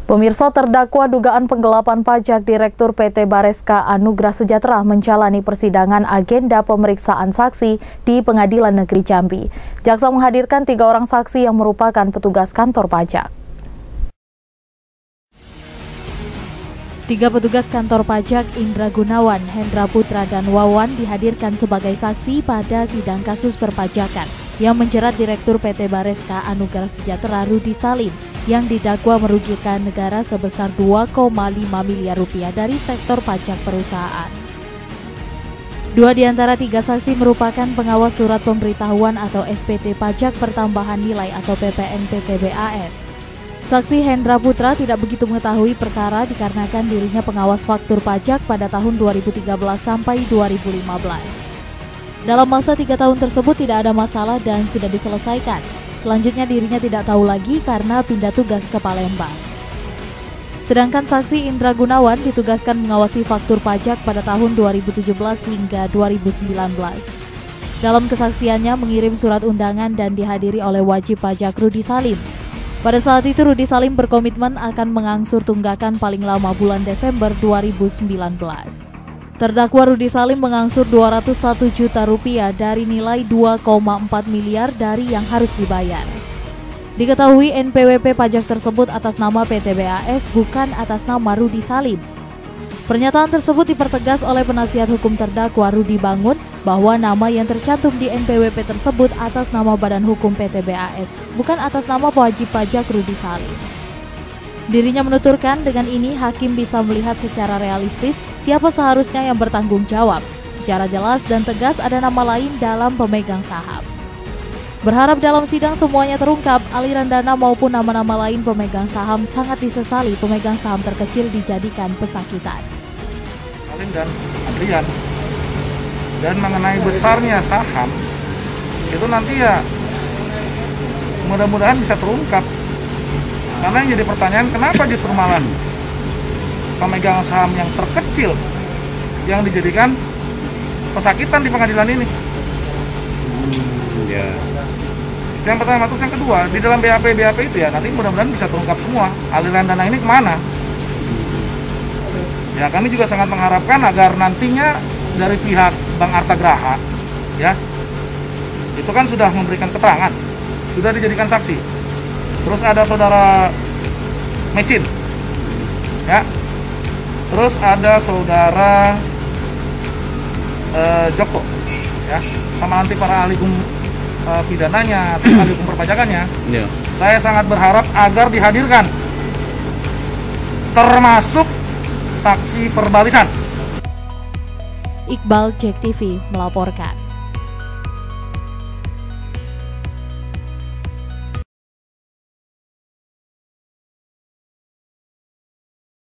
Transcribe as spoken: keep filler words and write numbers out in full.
Pemirsa, terdakwa dugaan penggelapan pajak Direktur P T Bareska Anugrah Sejahtera menjalani persidangan agenda pemeriksaan saksi di Pengadilan Negeri Jambi. Jaksa menghadirkan tiga orang saksi yang merupakan petugas kantor pajak. Tiga petugas kantor pajak Indra Gunawan, Hendra Putra, dan Wawan dihadirkan sebagai saksi pada sidang kasus perpajakan yang menjerat Direktur P T Bareska Anugrah Sejahtera Rudi Salim yang didakwa merugikan negara sebesar dua koma lima miliar rupiah dari sektor pajak perusahaan. Dua di antara tiga saksi merupakan pengawas surat pemberitahuan atau S P T pajak pertambahan nilai atau P P N P T B A S. Saksi Hendra Putra tidak begitu mengetahui perkara dikarenakan dirinya pengawas faktur pajak pada tahun dua ribu tiga belas sampai dua ribu lima belas. Dalam masa tiga tahun tersebut tidak ada masalah dan sudah diselesaikan. Selanjutnya dirinya tidak tahu lagi karena pindah tugas ke Palembang. Sedangkan saksi Indra Gunawan ditugaskan mengawasi faktur pajak pada tahun dua ribu tujuh belas hingga dua ribu sembilan belas. Dalam kesaksiannya mengirim surat undangan dan dihadiri oleh wajib pajak Rudi Salim. Pada saat itu Rudi Salim berkomitmen akan mengangsur tunggakan paling lama bulan Desember dua ribu sembilan belas. Terdakwa Rudi Salim mengangsur dua ratus satu juta rupiah dari nilai dua koma empat miliar dari yang harus dibayar. Diketahui N P W P pajak tersebut atas nama P T B A S bukan atas nama Rudi Salim. Pernyataan tersebut dipertegas oleh penasihat hukum terdakwa Rudi Bangun bahwa nama yang tercantum di N P W P tersebut atas nama Badan Hukum P T B A S bukan atas nama wajib pajak Rudi Salim. Dirinya menuturkan dengan ini hakim bisa melihat secara realistis siapa seharusnya yang bertanggung jawab. Secara jelas dan tegas ada nama lain dalam pemegang saham. Berharap dalam sidang semuanya terungkap, aliran dana maupun nama-nama lain pemegang saham sangat disesali pemegang saham terkecil dijadikan pesakitan. Salim dan Adrian. Dan mengenai besarnya saham, itu nanti ya mudah-mudahan bisa terungkap. Karena yang jadi pertanyaan, kenapa justru malah pemegang saham yang terkecil yang dijadikan pesakitan di pengadilan ini? Hmm, ya. Yang pertama, terus yang kedua, di dalam B A P B A P itu ya nanti mudah-mudahan bisa terungkap semua aliran dana ini kemana. Ya kami juga sangat mengharapkan agar nantinya dari pihak Bank Artagraha, ya itu kan sudah memberikan keterangan, sudah dijadikan saksi. Terus ada saudara Mecin, ya. Terus ada saudara uh, Joko, ya. Sama nanti para ahli hukum uh, pidananya, ahli hukum perpajakannya. Yeah. Saya sangat berharap agar dihadirkan, termasuk saksi perbalisan. Iqbal, JEK T V melaporkan.